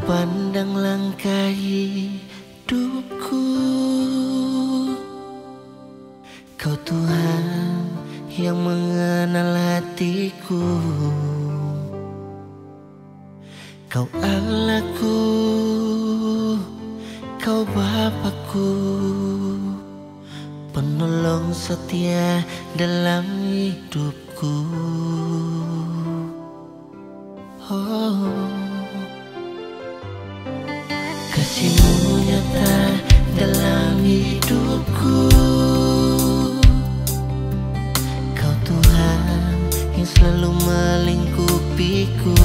pandang langkah hidupku, Kau Tuhan yang mengenal hatiku. Kau Allahku, Kau Bapakku, penolong setia dalam hidupku. Oh, kasih-Mu nyata dalam hidupku. Kau Tuhan yang selalu melingkupiku.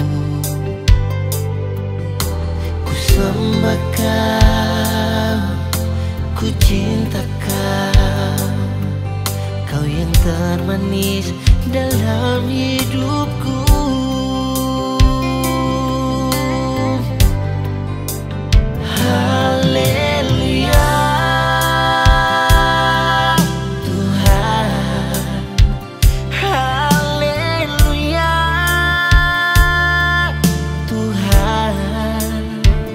Ku sembah Kau, ku cinta Kau, Kau yang termanis dalam hidupku. Haleluya, Tuhan. Haleluya, Tuhan.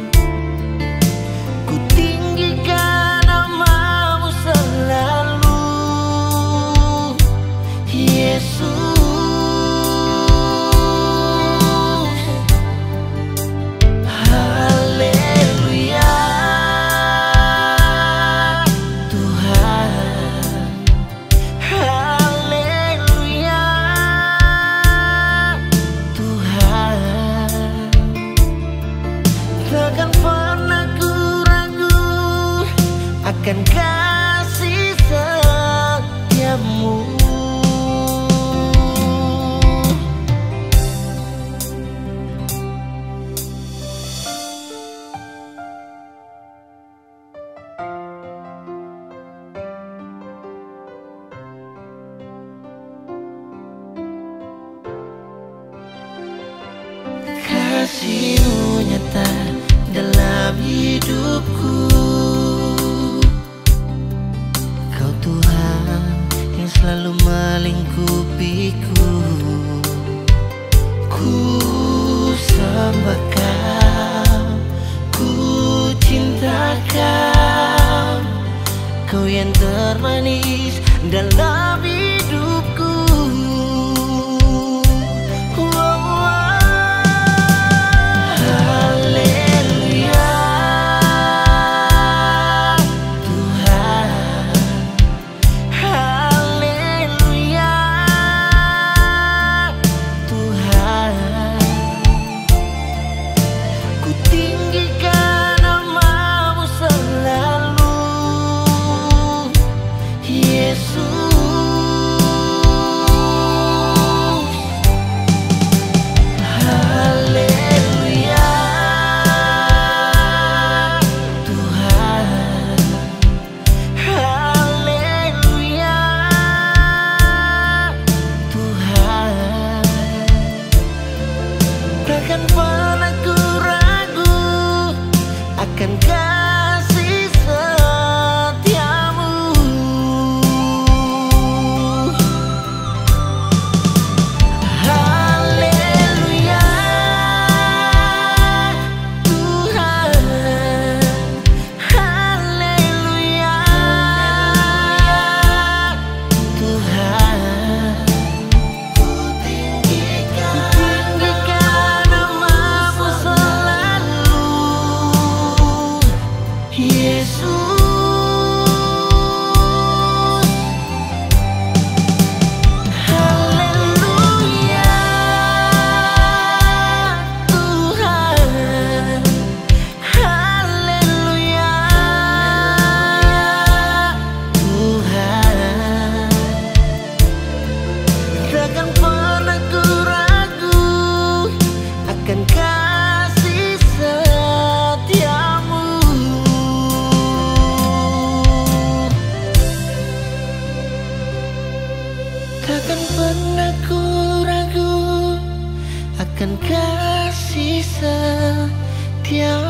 Ku tinggikan nama-Mu selalu, Yesus. Takkan pernah ku ragu akan kasih setiamu. Kasih-Mu nyata dalam hidupku. Kau Tuhan yang selalu melingkupiku. Ku sembah Kau, ku cinta Kau, Kau yang termanis dalam hidupku. Takkan pernah ku ragu akan kasih setiamu. Haleluya, Tuhan. Haleluya, Tuhan. Ku tinggikan nama-Mu selalu, Yesus. Haleluya, Tuhan. Haleluya, Tuhan. Takkan pernah ku ragu akan kasih setiamu. Takkan pernah ku ragu akan kasih setiamu.